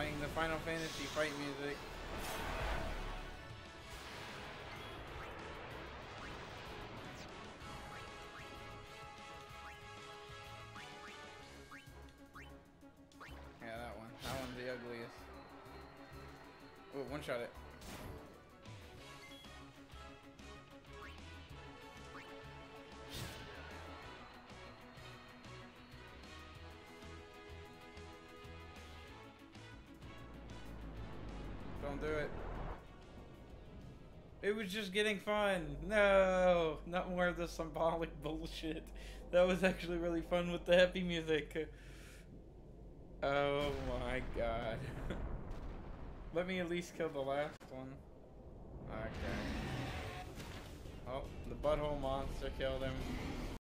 playing the Final Fantasy fight music. Yeah, that one. That one's the ugliest. Oh, one shot it. Don't do it. It was just getting fun. No, not more of the symbolic bullshit. That was actually really fun with the happy music. Oh my god. Let me at least kill the last one. Okay. Oh, the butthole monster killed him.